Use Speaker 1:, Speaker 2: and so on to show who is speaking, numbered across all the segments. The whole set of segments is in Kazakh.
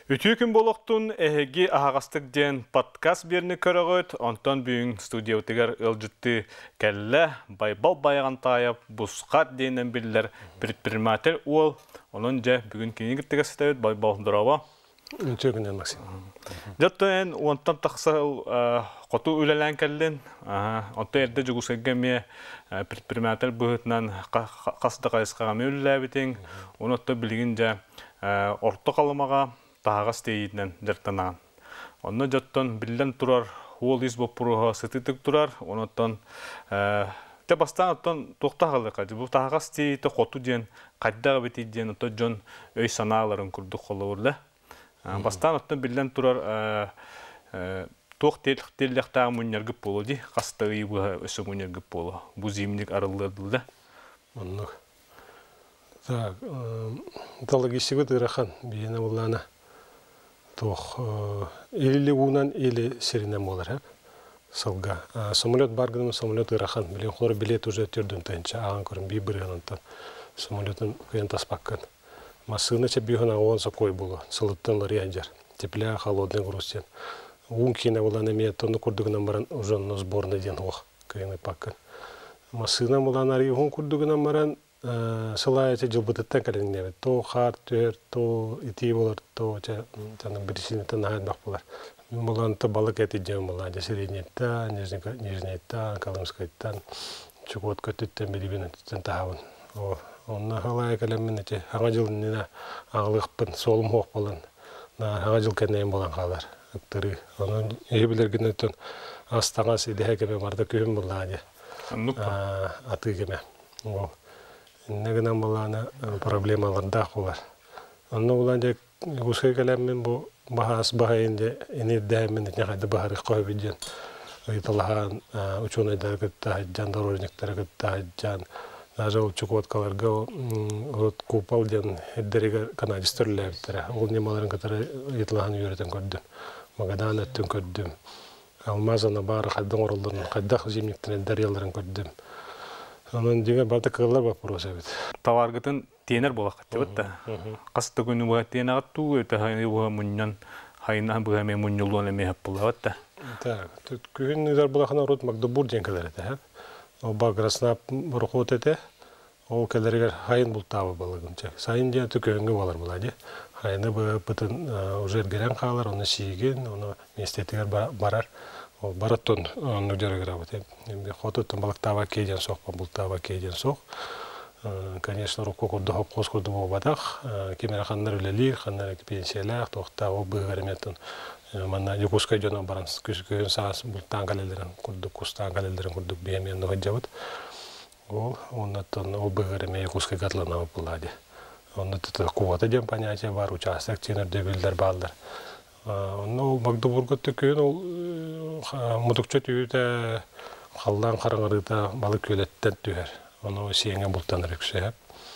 Speaker 1: Үтүйкін болуқтun әхеги ағастық ден подкаст беріні көрігіт, онтан бүйін студия өтігер үлжітті кәлі байбал байған тайып, бұсқат дейінен білілер предприниматель ол, оның жа бүгін кейін кірттігі сетәует байбал дұрава.
Speaker 2: Үтүйкінен, Максим.
Speaker 1: Жаттан онтан тақса қоту үләлән кәлін, онтан әрді жүгісігеме предприниматель бұғытынан қасыды қайысқаға мөлілі әбітен, онытты білген жа орты қалымаға тағас дейінен жыртанан. Оны жаттан білден тұрар, ол ез боп бұруға сытытық тұрар, оныттан бастан оттан тоқта қалдық. Бұл тағас дейіті қоту ден, қайдағы беті ден, отты жон өй саналарын күрдік қолы ұрды. Бастан оттан білден тұрар тоқ телдіқтағы мүнергіп болу дей, қастығы бұға өсі мүнергіп болу. Бұл зеймінік арылдырдылды.
Speaker 2: Онық. Так, логистика дырахан бейіне оланы тоқ или унан или серинен болар, сылға. Самолет барғының самолет дырахан, білен қоры билет уже түрдің тайынша, аған көрін бей бірғанынтан самолетін көйен таспаққан. Масыны че бейхана оғанса қой болу, сылыттан лар янжар, тепля холодный грустен. Уң кейіне оланы ме тонны күрдігінен баран ұжын сборный ден оқ көйені паққан. Масына оланы арғы оң күрдігінен баран сылайча жылбытыттан кәліннебе. То қар төр, то ити болар, то жаңы бірісінеттен ағайын бақ болар. Мен боланыты балық әті жем болар. Среднеттан, Нижнеттан, Колымскайттан, Чукот көттіттен, Белебенеттен тағауын. Онына қалай кәлемін әте аңа жылынына ағылықпын, солым оқ болан. Аңа жыл кәнейін болан қалар. Үктірі. Оның ебілергін өттен астаңас едіғе кеме барда күйім болар. Аты кеме. Негенен боланы проблемаларда қолар. Онны олан жек ұсқай кәлеммен бұл бағас бағайынде енердәймен қайды бағарық қой бейден. Үйталаған ученыйдар күтті хаджан, дорожниктар күтті хаджан. Даже ол чукоткаларға купал ден әддерігі канадистерлі әбіттірі. Ол немаларын күтірі етілаған үйретен көрдім. Магадан өттін көрдім. Алмазаны бары қайдың орылдырын, қайдақ земниктен әддер елдерін көрдім. Onun diye bazı kırlar var burası evet.
Speaker 1: Tavargıtın tener bolak evet. Kastı günü bu tener attu, öte hayni bu munyan, hayna bu hem munyulun eme hep bula evet.
Speaker 2: Tak, gün nizar bolakana rot Magdubur diyen kadar ete hep. O bagrasna burkut ete, o kadar hayin bultava balagın çek. Sayın diye tüküngü balar buladı. Hayını bu bütün ujer gelen kalar, onu şiğin, onu mestetler barar. O baratton nugjarı gravate. Хототон балактава кейден соқ, бултава кейден соқ. Конечно, руку курды хоп қос курды болбадақ. Кемер ханнар үлелер, ханнар пенсиялар, тоқта о бұғареметтен. Манна юкускай жона баранс күскөйін саас бултан қалелерін курды, кустан қалелерін курды беймен нұғы жабыт. Ол, оннаттан о бұғареме юкускай қатланау бұлады. Оннаттан кувата дем понятие бар, участок тенер дөбелдер балдар. Ол Магдубурга түккен ол мұдықчы түйіті қалдан қарыңырыда балық көлеттен түйер. Оны сиеңе бұлтаныр үксе.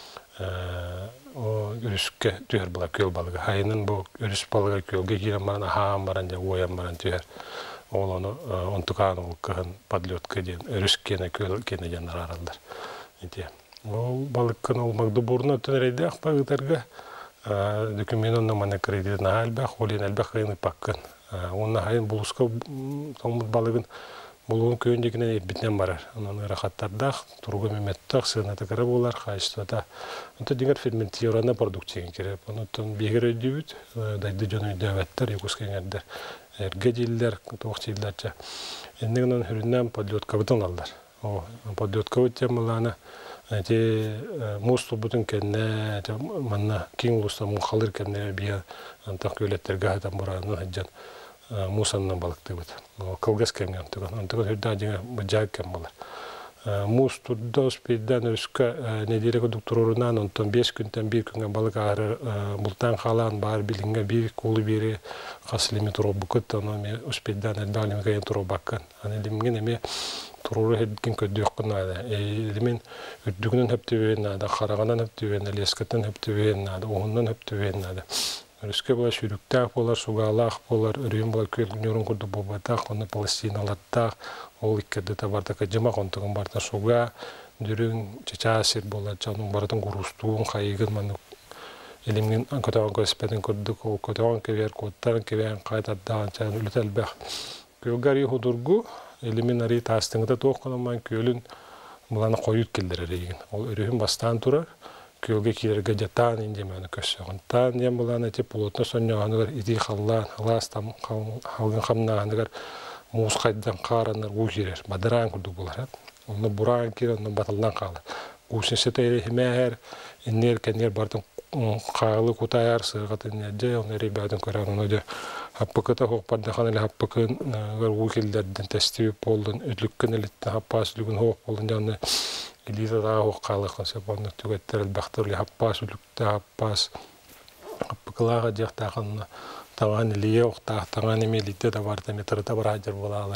Speaker 2: Үріске түйер бұла көл балығы. Хайының бұл үріс балығы көлге керен баран, хаан баран, ойан баран түйер. Ол оны онтуқан ол кығын подлеткі ден, үріскені көл кені жанар аралдар. Ол балыққын ол Магдубурна түнерейді ақпағытарға документ онна мана кредит на альбах, олен альбах қайны паққан. Онна хайын бұлысқа талмыд балығын бұлығын күйіндекінен епбітнен барар. Онын рахаттардақ, тұрғы меметтақ, сығынаты кірі болар, қайшыстата. Онта деңгер ферментираны продуктеген кереп. Онын бегер өйдеуіт, дайды жон өйдеуәттер, екускеңердер, әрге дейлдер, тоқ дейлдерча. Ендеген оның хүріннен подлетка бұтын алдар. Подлетка өттен бұланы те мосту бүтін кәнне, манна кең ұлыста мұн қалыр кәнне бия антақ көлеттерге айтан бұранын хаджан мусаннан балықты бұд. Қылғас кәнген түген. Антығын хүрді адеңе бұджаг кән болар. Мус тұрда ұспейден өскі неделі көдік тұрырынан, онтан 5 күнтен 1 күнген балық ағыры бұлтан қалан бар білінге бір қолы бері қасылеме тұру бұқыт, оны ұспейден әлбәлеме кәйен тұру баққан. Анелемген әме туруру хедген көддөккөн ада. Элемен үддүгүнөн хөптүбен ада, караганан хөптүбен, лескеттен хөптүбен ада, оғундан хөптүбен ада. Өрүскө бола шүрүктак болар, сугаалак болар, өрүн бола көлгүнөрүн курду болбатак, оны пластиналаттак, ол иккерде табардак жамак онтогун барда суга, дүрүн чачасыр болар, жанын бардын курустуун, кайыгын маны Elimin kotoğun köspedin kurduk o kotoğun kever kottan kever qaytaddan çan ültelbek. Kölgari hudurgu elimin ari tastığında toqalaman kölün bulana koyut keldireregen. Ol örühün bastan turar. Kölge kilerge jatan ince meni kösögün. Tan yem bulana te pulotna sonyahanlar iti xallan xalastam xalgın xamnahanlar mus qaydan qaranlar ujirer. Badaran kurdu bular. Onu buran kir onu bataldan qalır. Usin seteyre hemer inner kenyer bartın qağlı kutayar sığatın nece onu ribadın karan onu da happakata hoqpadda xanali happakın gar ukillerden testiyip oldun ödlükkün elitte happaslügün hoq oldun janna elita da hoqqalıqın seponu tügetterel baxtırlı happaslükte happas happakılağa jaqtaqınna tağan eliye oqtaq tağan emelitte de barda metrata barajar bolalar.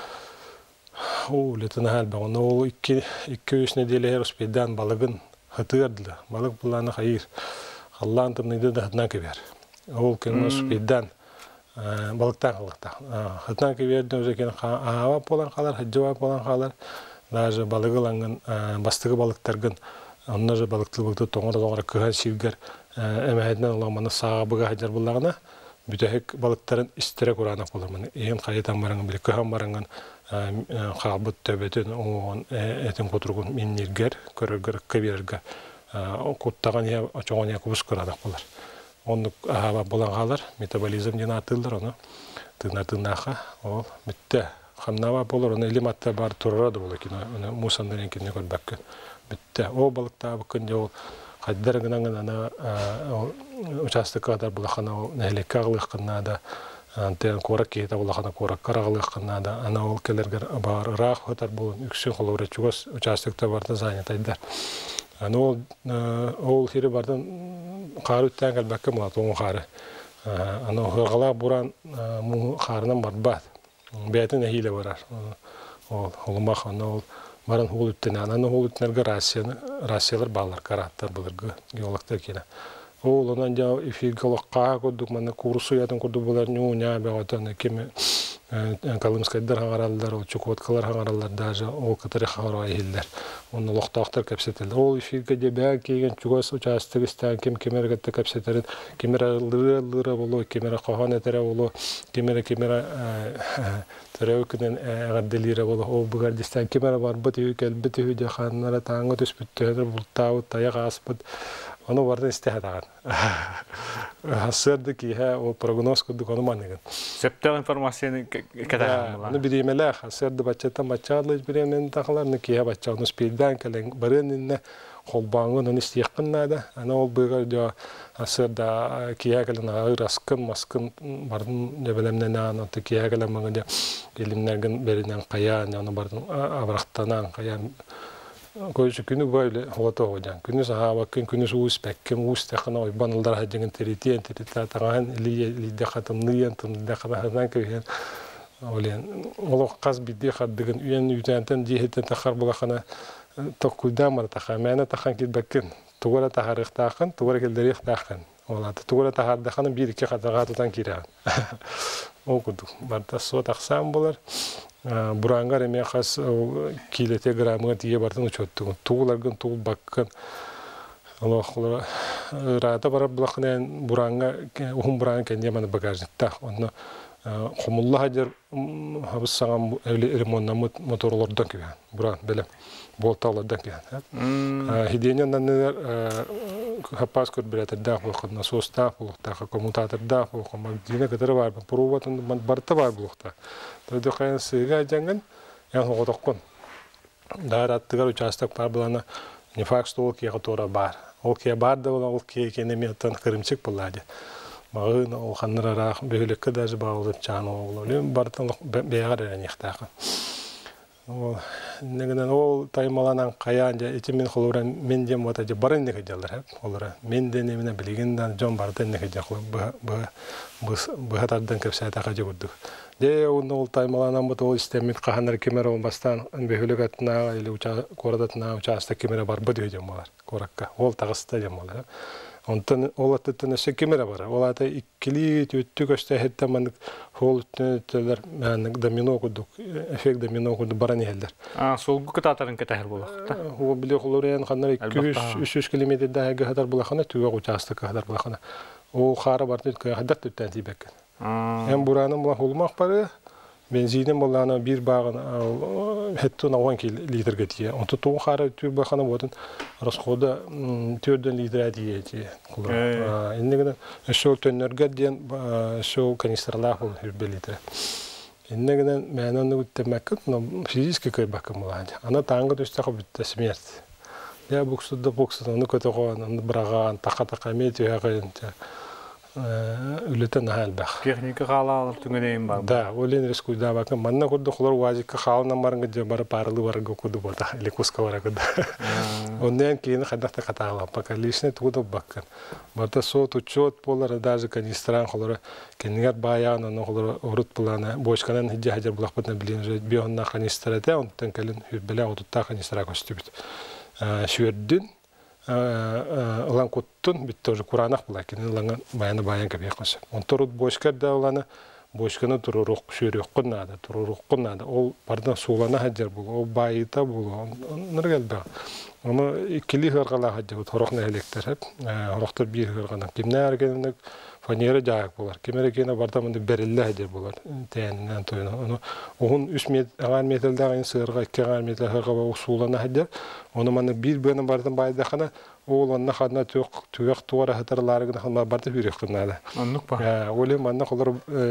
Speaker 2: O letana hal bağına o iki üç nedeli her ospeddan balığın hatırdılar. Balık bulana hayır. Allah'ın tımnıydı da hatına kever. O kenar ospeddan balıktan kalıkta. Hatına keverden özeken hava polan kalar, hacıva polan kalar. Daha balığı langın bastığı balıklargın. Onlar balıklı toğra kıhan şirger. Emehedden olamanı sağa bıga hacar bulağına. Bütehek balıkların istere kurana kullanmanı. Eğen kayıtan barangın bile kıhan barangın xabıt töbeten on etin koturgun minnirger körger kebirger kuttagan ya çoğun ya kubus kuradak bular. Onu hava bulan qalar metabolizm dina atılır onu. Tığnaha o bitti. Xamnava bular onu elimatta bar turaradı bular ki onu musandan enkini korbak. Bitti. O balıkta bakın ya qaddar gınan ana uçastık kadar bulaqana o nehelekağlıq qınada Anten korak kita ulahana korak karaglı kanada ana ol kelerger bar rah hotar bu yüksek olore çugos uçastıkta vardı zanetaydı. Ana ol hiri bardan qaruttan kalbakka mulatun qari. Ana hırgala buran mu qarından barbat. Beyatin hile varar. Ol holmaq ana ol baran holuttan ana holutnerge Rusiyalar ballar karattar bulurgu yolakta kina. Oğlanın ya ifirgalıqqa kurduk mana kursu yatın kurdu bular nünya beğatan kimi kalımskaylar hangarallar o çukurtkalar hangarallar daja o katari hangaray hiller onu loqtaqtar kapseteldir o ifirga debe kegen çugos uçastık istan kim kemergatta kapseterin kemeraları bolu kemera qahana tere bolu kemera terevkinen gaddelire bolu o bugardistan kemera var bitiyor kelbitiyor jahanlara tanga tüspüttüler bultav taya qasbıt onu vardı istihadagan. Hasırdı ki o prognoz kurduk onu manıgın.
Speaker 1: Septel informasyonu kadar mı lan?
Speaker 2: Onu bilemeler. Hasırdı başçatan başçalı bilemenin takılarını ki başça onu spilden kelen barınınne kolbağın onu istiyakınna da. Ana ol bıgar diyor hasırda ki kelen ağır askın maskın bardın cebelemden ana ki kelen bana diyor elimlerden berinden kayan onu bardın avraktanan kayan Koyucu günü böyle hota hocan. Günü saha bakın günü uus bekkim uus tekna oy banıllar hacının teritiyen terita tangan li dekatın niyen tım dekatın köyhen. Olen olo qaz biddi xaddigin üyen yüzenten cihetten taxar bulaqana toqudam mar taxamana taxan kit bakkin. Tuwara taxarix taxan, tuwara kelderix taxan. Ola tuwara taxar daxana bir iki xatagatutan kiran. Okuduk. Barta so taxsam bular. Burangar eme xas kilete gramı diye bardan uçottu. Tuğlargın tuğ bakkan. Allah'la rata bara bulaqnen buranga uhum buranga kendi mana bagajda. Onu Xumullah hajar habis sangam evli remonna motorlardan ki buran belem boltalardan ki. Hidiyenen neler hapas kur bilet dahul qadna sosta bulaqta kommutator dahul magdina kadar var provatın barta var bulaqta. Tadı qayan sıga jangan yan hoqotoqqun. Darattıgar uçastak var bulana nifaq stol ki qatora bar. O ki bar da ol ki kenemiyatan kırımçık buladı. Mağın o xanlara böylelikle de bağlıp canı oğlu. Bartan beğer eren yaxtaqı. O negenen o taymalanan qayanca içimin xuluran men dem wataja baran ne kajallar hep olara. Men de nemine bilginden jon bardan ne kajaqlı bu hatardan kapsata qaja gurduk. De onu taymalanan bu o istemin qahanar kamera bastan böylelikatna ile uça koradatna uçasta kamera bar bu diyor jamlar korakka. Ol tağısta jamlar. Ondan olattığında sekimere var. Olata ikili tüttü gösterdi manık holtlar manık domino kurduk. Efekt domino kurdu baran yerler.
Speaker 1: Solgu kıtatarın ketahir bulakta.
Speaker 2: O bile xolorayan kanlar 200-300 kilometre daha kadar bulakana tüge uçastı kadar bulakana. O xara bardı kadar tütten tibek. Hem buranın bulak olmak parı benzinin bulana bir bağın hetton 10 litre getiye. Onu tuğun xara tüge bakana bodun rasxoda 4 litre diye. İnne şol tönörge diyen şol kanistralar ol bir litre. İnne giden mənan üttemek fiziki köy bakım olacak. Ana tangı düştü bitti smert. Ya buksuda onu kötü koyan, onu bırakan, taka metiyor yakayınca. Ületen hal bak.
Speaker 1: Teknik halalar tüngedeyim var.
Speaker 2: Da, olin riskuyda bakın. Manna kurdu kular vazika xalına marınca jabara paralı varga kurdu boda. Elikuska varagda. Ondan keyin xadaqta qatağla bakalishne tuğda bakın. Barda soğut uçot polar даже kanistran xolora kengar bayan onu xolora urut bulana boşkanan hicce hacer bulaqbatna bilin bir onna kanistrada ondan kalın bela otutta kanistra koştubit. Şürdün olan kuttun bitti o Kur'anak bulakin lan bayan kapıya koş. Ontorut boşkar da olanı boşkanı tururuk şürük kunnada tururuk kunnada o bardan sulana hacer bul o bayita bul onlar geldi. Ama ikili hırgala hacer bu torokna elekter hep horoktor bir hırgana kimne ergenlik faniyere jayak bular. Kimere gene bardan berille hacer bular. Teyenden toyuna onu onun 3 metrede aynı sırga 2 metre hırga o sulana hacer. Onu mana bir benim bardan bayda kana oğlanna xadna tüyek tuara hatırlarına xadna barda bir yıkınada.
Speaker 1: Anlık ba.
Speaker 2: Öyle manna kolor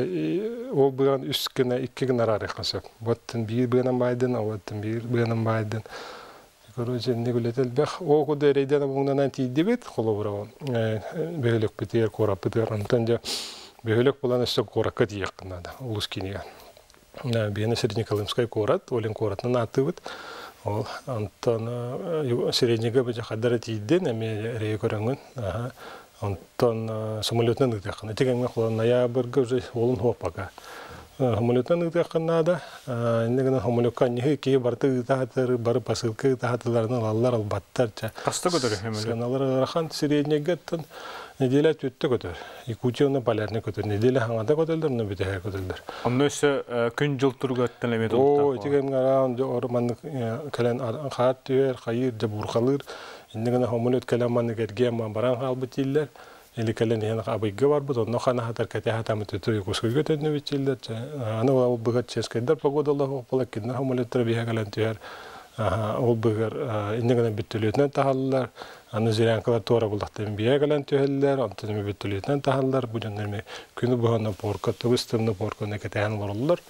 Speaker 2: o buran üsküne 2 gün arar yakasıp. Batın bir benim baydan avatın bir benim baydan. Короче, не гулятел бах. О, куда рейдена bundan tidibet kolobra. Behlek biter, kora biter. Antanja behlek bulan işte kora kat yakınada. Uluskiniya. Beni Среднеколымская korad, olin koratna natıvit. Ol antan Среднеге бача хадара тидden ame reykorangun. Antan самолетна нытакна. Тегенме холан ноябрьга уже олун хопака. Хамолетна нытакнада. Иннегена хамолетка нихи ки барты тахатыр бар посылка тахатыларны аллар албаттарча.
Speaker 1: Каста көтөрү хемеле.
Speaker 2: Саналар рахан Среднегеттен неделя түттө көтөр. Якутияны полярны көтөр. Неделя хаңада көтөлдөр, мына бите көтөлдөр.
Speaker 1: Онда өсө күн жылтыр көттөн эме
Speaker 2: О, тегем гаран орман кален хат түйер, хайыр жабуркалыр. Иннегена хамолет каламаны керге ма баран халбытиллер. Или кален яна абыйга бар бу, но хана хатар кете хатамы төтөй кускай көтөнү бичилдер. Аны ол быгат ческендер погода Аллах полакин хамолет трабига кален түйер. Ол быгар иннегена биттөлөтнө тахаллар. Аны зирянкалар тора булдактан бия кален түйеллер, антын биттөлөтнө тахаллар. Бу жөндөр күнү бухана порка, тыбыстымны порка некетен болулар.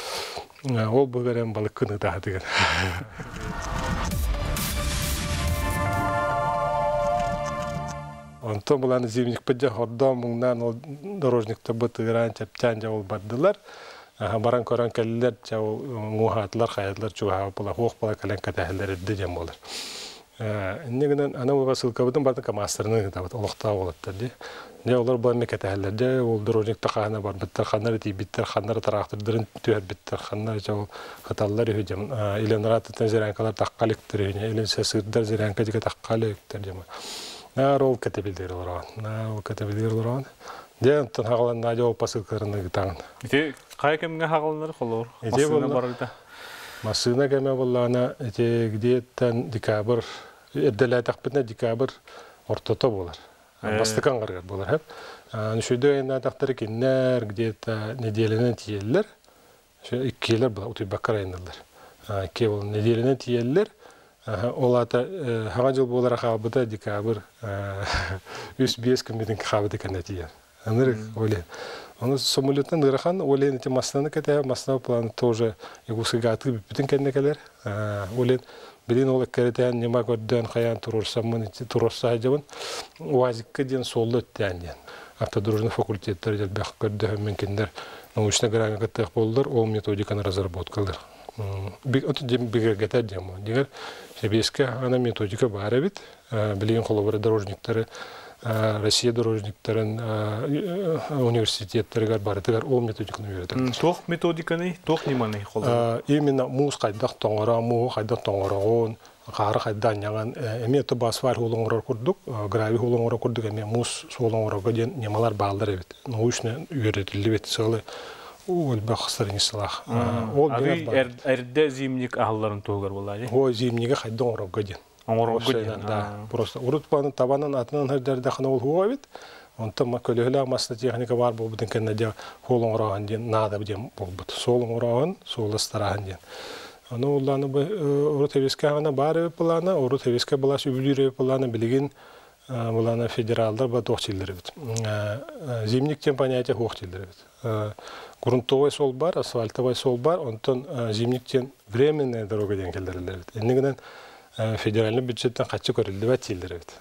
Speaker 2: Ол быгарен балыкны тахатыгыр. Антон буланы зимник пыджа хордон муңнан ол дорожникта бытыран чапчан жабыл бардылар. Баран көрөн келлер жабыл мухатлар, хаятлар чуга була хох була кален катахылдар эдди жам болар. Иннегенен ана уга сылкабытын бардын камастырны табыт олокта болаттар ди. Не олар бу мекатахылдар де ол дорожникта хана бар биттер хандар ди биттер хандар тарактырдырын түөр биттер хандар жабыл хаталлар үжем. Илен раттын зиранкалар таккалыктыр, илен сесырдар зиранка диге таккалыктыр жама. Нарол катабилдер лоран. Ден тон хагалан надо посылкарны гитан.
Speaker 1: Ите кай кемге хагалнар холор. Масына барыда.
Speaker 2: Масына кеме боллана эте где-то декабрь, эдделе такпытна декабрь ортото болар. Бастыкан гаргар болар хеп. Шуйда эна тактыр киннер где-то неделенен тиеллер. Шу 2 еллер була утуй бакарайнылар. 2 ел неделенен тиеллер. Олата хага жыл болара хабыта декабрь 3-5 күндүн хабыта канатия. Аныр оле. Оны самолеттен ырахан оле эти маснаны кете масна план тоже игусыга атып бүтүн кеннекелер. Оле билин ол керетен нема көрдөн хаян турурсамын турурса жабын уазикке ден соллы өттен. Автодорожный факультеттер жел бак көрдө менкендер научный грамота болдур, ол методиканы разработкалар. Бигергетер демо. Дигер себеске ана методика бар бит. Билген колобора дорожниктары, Россия дорожниктарын университеттерге бардылар, ол методиканы үйрөтөт.
Speaker 1: Тох методиканы, тох неманы колобора.
Speaker 2: Именно муз кайдак тоңора, му кайдак тоңорогон, Qara qaydan yagan emi to basfar holongor kurduk, gravi holongor kurduk emi mus holongor gojen nemalar bağlar evet. Nouşne üretildi bet salı ol baxsırın islah. Ol
Speaker 1: erde zimnik ahların toğgar bolladı.
Speaker 2: O zimniga qaydan ora gojen.
Speaker 1: Ora gojen.
Speaker 2: Просто урутпанын табанын атынан хердерде хана ol huwa bet. Onta ma kölöhla masna техника бар бу бүтүн кенде холоңораган ден нада дем болбут. Солоңораган, соластараган ден. Аны улланы Урутевиске ана бары планы, Урутевиске балаш үбүлүрө планы билген буланы федералдар ба тохчилдер бит. Зимник тем понятие хохчилдер бит. Грунтовый сол бар, асфальтовый сол бар, онтон зимниктен временная дорога ден келдерлер бит. Эннигенен федеральный бюджеттен качы көрүлдү бит тилдер бит.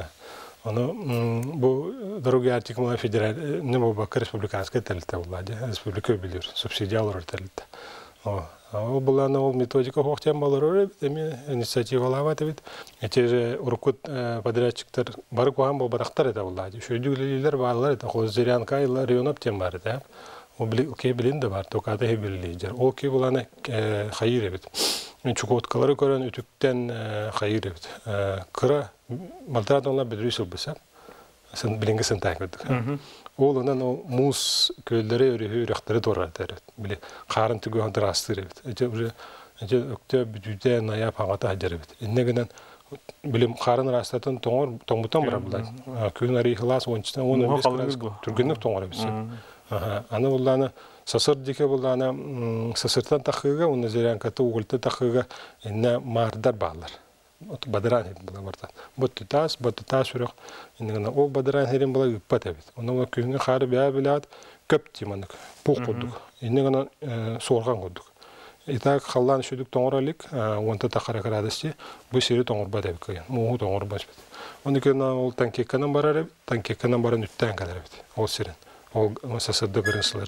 Speaker 2: Аны бу дорога артикулы федераль не бу республиканская телте булады. Республика билер, субсидиялар телте. О буланы ол методика хохтем балары эми инициативалар бит. Эти же уркут подрядчиктер бар куган бу барактар эте булады. Шөйдүлелер барлар эте Хозырянка районап тем бар эте. О билин да бар, токада хебилилер. Ол ки буланы хайыр бит. Чукоткалары көрөн үтүктен хайыр бит. Кыра Малтарадонла бедрүсүл бисә. Сен билинге сен тагыдык. Ол анан муз көлдөрү өрөктөрү торат. Биле карын түгөн дырастыр бит. Уже өктө бүтүдө ная пагата хажыр бит. Эннегенен билим карын растатын тоңбутан бара булай. Күн ари хлас 10-15 түргөнүк тоңор бис. Аны буланы сасыр дике буланы сасыртан тахыга, уны зерянкаты угулты тахыга энне мардар балар. Бадран херин барта. Боттутас үрөк. Инде ол бадран херин була үппат бит. Онун күнгө кары бия билат көп тиманык. Пул кудук. Инде сорган кудук. Итак халлан шүдүк тоңоралык, онта такара карадысчы, бу сери тоңорба деп коен. Муу тоңорба бит. Оникен ол танкекканан барар, танкекканан баран үттен калар бит. Ол сирин. Ол сасырды биринчилер.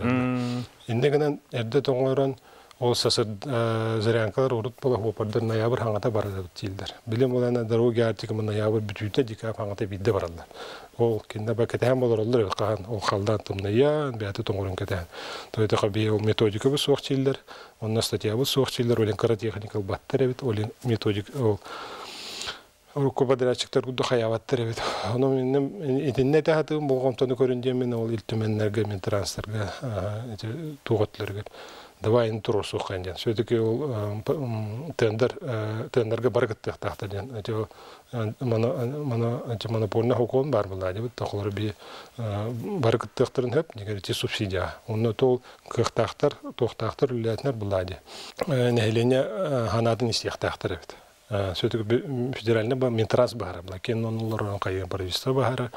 Speaker 2: Инде эрде тоңорон ол сасыр зырянкалар урут бола хопардар ноябрь хаңата барады тилдер. Билем олана дорога артикы ноябрь бүтүтө декабрь хаңата бидде баралар. Ол кинде бакетен болорлар каган ол халдан тумная бияты тоңорун кетен. Тойда каби ол методика бу сохчилдер, онна статья бу сохчилдер, олен кара техникал баттар бит, олен методик ол Рукобадрачиктер гудда хаябаттар бит. Аны мен интернетте хатын болгонтону көрүндүм мен ол илтүменнерге мен трансферге тугатларга давай интросу ханден. Все-таки тендерге баргыттык тактырден. Мана полна хокон бар булады бит. Тохлар би баргыттыктырын хеп негер субсидия. Онно тол кыктактар, тохтактар үлетнер булады. Нехелене ханатын истияктактыр бит. Все-таки федеральный минтранс бар, кен онлар кайы правительство бар.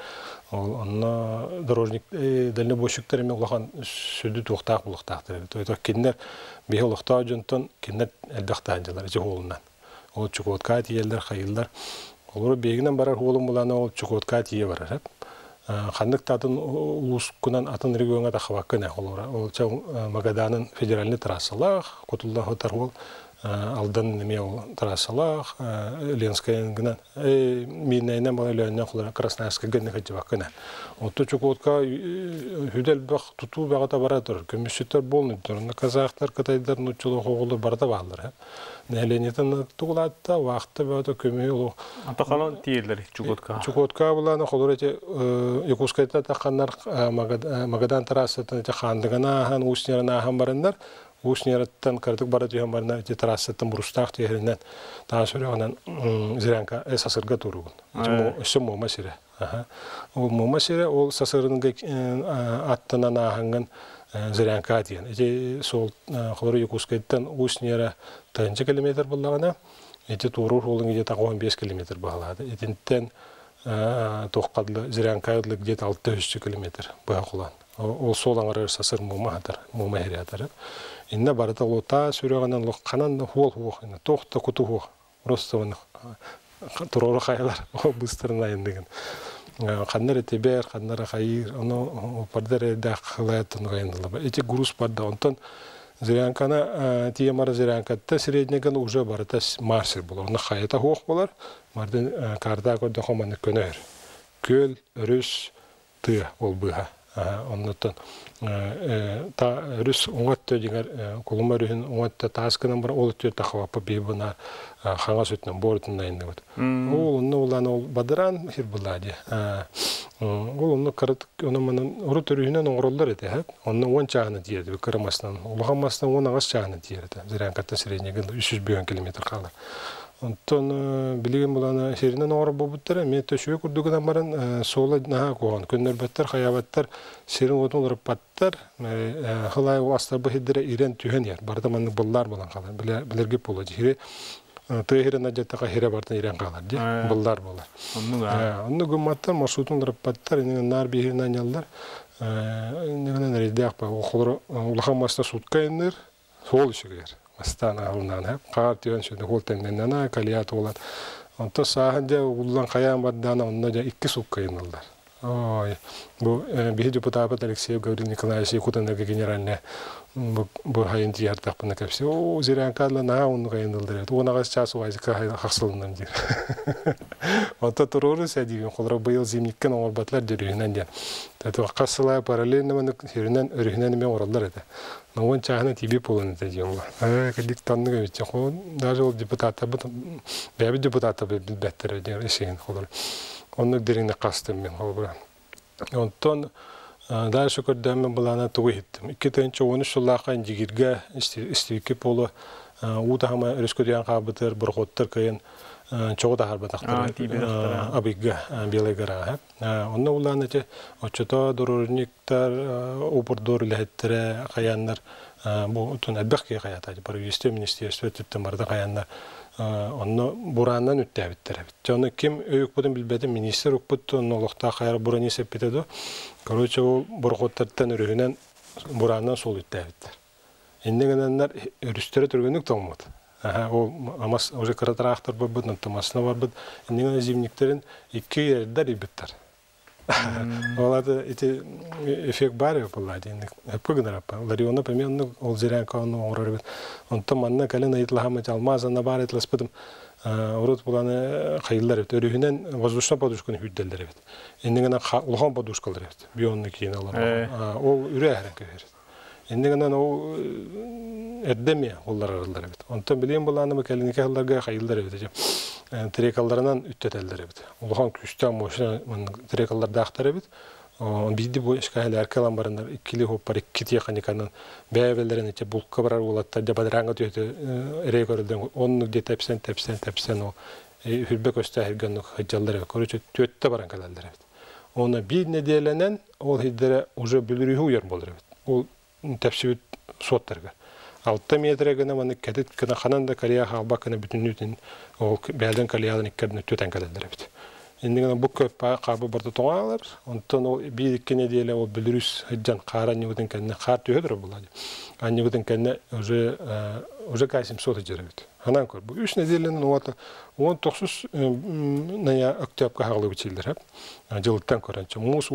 Speaker 2: Онна дорожник дальнобойщиктер мен улахан сөдү токтак булуктактыр. То киндер бехолукта жонтон киндер элдактандылар жолунан. Ол чукотка тиелдер хайылдар. Олар бегинен барар холун буланы ол чукотка тие барар. Хандык татын улус кунан атын регионга да хаваккына олар. Ол чау Магаданын федеральный трассалар, Котулдан хотар ол алдан немел трассалах Ленская гна минайна малайна хулар Красноярская гна хативакна. Вот чукотка хүдел бак туту багата баратыр. Көмүшүтөр болнуптур. Казактар кытайдар нучулу хоголу барда балдар. Неленетен тугулатта вакытта бата көмү
Speaker 1: Атакалан тиелер чукотка.
Speaker 2: Чукотка буланы холорете Якутскайта таканнар Магадан трассатын хандыгана хан уснерна хан барандар. Ушнераттан кардык бара дигән барна трассаттан бурустак тегеринен таа сөрөгәннән зирянка сасырга турган. Өсө момасире. Ол момасире ол сасырынга аттанан аханган зирянка дигән. Эти сол хлоры Якутскайттан Ушнера 10 километр буллагана, эти туру олың где-то 15 километр баглады. Этинтен токкадлы зирянкадлы где-то 600 километр багылган. Ол сол аңгар сасыр момахатар, момахиратар. Инна барата лота сүрөгәннән локканан хол тохта куту ростовын туроры хайлар быстрына индеген. Ханнар тебер, ханнар хайыр, аны пардар да хылаятын гайындылы. Эти груз парда онтон зирянкана тиемара зирянкатта среднеген уже барата марсер булар. Аны хайта хох булар. Мардын карда көрдө хоманы көнөр. Көл, өрүс, ты ол быга. Ondan ta rüs ongattı diğer kulumarın ongattı taskının bir oluttu taxavapı bir buna xağa sütün bortunda indi. Onu ulan ol badran hir buladı. Onu karat onu manın urut ürünün orullar edi. Onu on çağını diyedi. Kırmasdan, ulamasdan on ağaç çağını diyedi. Ziran katta sireniye 300 milyon kilometre kalır. Ondan bilgim bulana şerinin orada bobutları mete şöyle kurduğundan baran sola naha koğan günler better hayabatlar şerin odun olarak patlar halay o asla bu hidre iren tühen yer barda manı bullar bulan kalan bilirgi polo jiri tığırın acıta hire barda iren kalan diye bullar bular. Onu gümmatlar marşrutun olarak patlar inen nar bihirinden yallar ne nerede yapar o kolları ulahamasına sutka inir sol işe girer. Astana alınan hep kartyon şöyle holtenden ana kaliyat olan. Ondan sahinde ulan kayan badana onunca 2 suk kayınıldılar. Oy bu bir deputat Alexey Gavrilov Nikolaevich Kutan'daki generalne bu hayın diğer tapına kapsı. O ziran kalla na onu kayınıldılar. Ona kaç ças vazika haksılından diyor. Ondan toruru sediyor. Kolları bayıl zimnikken orbatlar dürüğünden diyor. Tato kasıla paralel ne herinden örüğünden mi orallar ede. Onun çağına tibi polun edeceğim. Kadik tanrı göçü. O daha o deputata bu bir deputata bir better diyor şeyin kolları. Onun derine kastım ben kolları. Ondan daha şu kadar ben bulana tuğ ettim. 2 tane çoğunu şullakan cigirge istivki polu. O da ama rüsküdiyan kabıtır, burkottur kayın. Çoğu da harba taktır. Abigga, bilegara hep. Onun ulanıcı oçta dururnikler, upur doğru lehettere kayanlar. Bu tün elbette kayatacı. Para yüzde ministeriyesi tüttüm arada kayanlar. Onu burandan üttebittir. Canı kim öykü budun bilbedi minister ukbut nolokta kayar burani sepetedi. Koruyucu o burkotlardan ürünen burandan sol üttebittir. İndiğinler rüstere türgünlük tanımadı. O ama o kadar aktör bu bunun temasına var bu. İndiğin zimniklerin 2 yerde ribitler. Olada iti efekt var ya vallahi diye. Hep kadar yapar. Ları ona pemiyonda ol ziran kanunu orarı. Ondan manna kalın ayıtlahamı çalmazsa nabaret laspadım. Orada bulanı hayırlar evet. Örüğünden vazuşna paduşkunu hüddeller evet. İndiğin ulan paduşkalar evet. Bir onluk yine alar. O üre herhangi evet. İndiğin o erdemiye onlar aralar evet. Ondan bileyim bulanı makalini kahlarga hayırlar evet. Trekallarından ütteteller evet. Ulan küçten boşuna trekallar dağıtlar evet. Bizde bu işgaller kalambarınlar ikili hoppar iki yakanikanın beyevlerin içe bulka barar olatta debadrangı tüyütü rekordan onu de tepsen o hürbek öste herganlık hacallar evet. Koruyucu tüyütte baran kalallar evet. Ona bir nedelenen o hiddere uca biliriği uyar bolur evet. O tepsivit sotlarga. 6 metre gana manı kedet kana xananda kaliya halba kana bütünlüğün o belden kaliyadan ikkadını tüten kalallar evet. İndiğin bu köpü kabı barda toğalar. Ondan o bir iki nedeniyle o biliriz hiccan karan yudun kendine kar tüyüdür buladı. Anne yudun kendine oje kaysim sotu evet. Hanan kor. Bu 3 nedeniyle o ata 19 naya aktyapka hağlı biçildir hep. Jıllıktan korança. Mus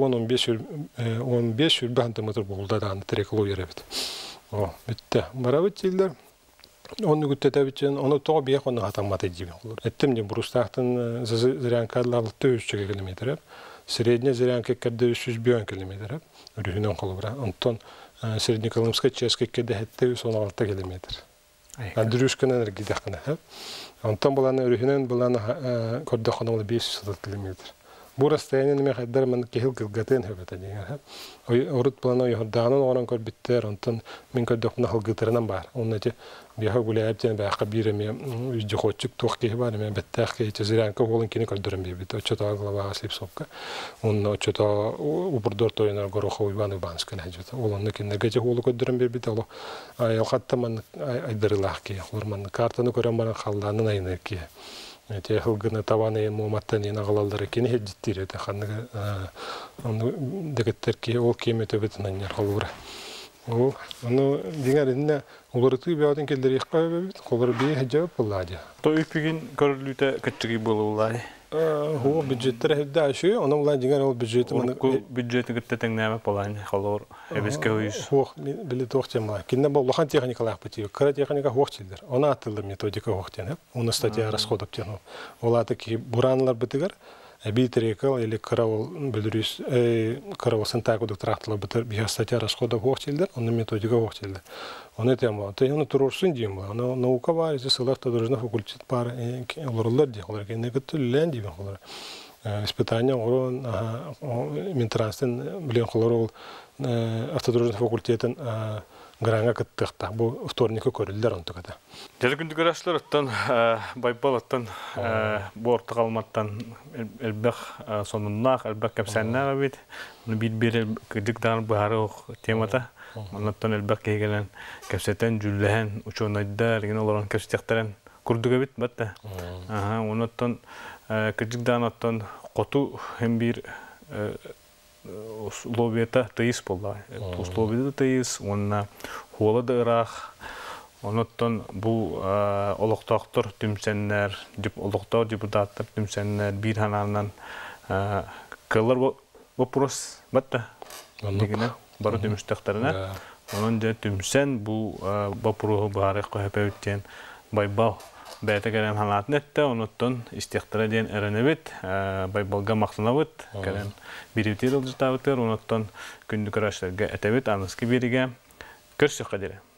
Speaker 2: 15 bantametre bulda da treklo yer evet. O bitti. Maravit yıllar onu gütte için onu to bir konu hatamat ediyor. Ettim de Burustah'tan Zirankar'la 600 kilometre. Srednya Zirankar'da 300 kilometre. Ürünün kolubra. Ondan Srednikolomska Česka'da hatta 116 kilometre. Andrüşkan enerji dakına hep. Ondan bulan ürünün bulan kodakhanlı 500 kilometre. Burası yani ne kadar man kehil kılgatın hep ediyor hep. Orut bulan Yorda'nın oran kod bitter ondan min kodakhanlı halgıtırından var. Onun için bir haguliyatın bir kabiremi yüzükoçuk tohki var mı bettaki Ziranka olun kini kaldıran bir bit. Oçta ağlava asip sokka. Onun oçta upurdor toynar goroxu ivan banskın hacıta. Onun kinne gece holu kaldıran bir bit alo. Ay hatta man aydarılah ki. Orman kartını gören bana kallanın aynı ki. Те хылгына табаны моматтан ена калалдары кени хеджиттир эте ханны дегеттер ки ол кеме төбетинен яргалура. О, аны дигәрендә уларты биядан келдер якка бит, колар би хеҗап булады.
Speaker 1: То үпигин көрүлүтө кечиги болуулай.
Speaker 2: Хо бюджеттер хедә ашы, аны булай дигәр ол бюджеты
Speaker 1: маны бюджеты гыттен нәме булган халор эбеске уйс.
Speaker 2: Хо, биле тохтема. Киндә булган техникалар бити, кара техника хохчилдер. Аны атылды методика хохтен. Аны статья расходов тяну. Олаты ки буранлар битигәр Битрекал или караул билдирис караул сантагудук трахтла битер бихастатя расхода хоохтилдер, оны методика хоохтилдер. Оны тема, оны турурсын дим, оны наука бар, изе сылакта дорожна факультет бар, олорлар ди, олар кенне көтүллән ди олар. Испытания орон Минтрансен билен холорол автодорожный факультетен гранга кыттыкта. Бу вторника көрүлдер онтуката.
Speaker 1: Жел күндү көрәшләр оттан байбал оттан борты калматтан элбек сонуннак элбек кепсәннәр бит. Уны бир кыдык дан бары темата. Оннан элбек кегелен кепсәтен жүлләһен учонайдар ген олардан кепсәттерен курдуга бит батта. Оннан кыдык дан оттан коту hem bir условията тыйыс болла. Условията тыйыс, онна хуала да ырах, оннан бу олоқтақтыр түмсеннер, олоқтау депутаттар түмсеннер, bir хананан кылар вопрос батта. Дегенен бары түмістақтарына. Онын же түмсен бу вопросу бары қойапәуттен байбал. Бәйті кәрен ханатын әтті, оныттын істектірі ден әрінебет, байбалға мақтынабыт, кәрен біревтер ұлжытабытыр, оныттын күнді көрәшілерге әтәбет, анысқы беріге көрсіқ қадері.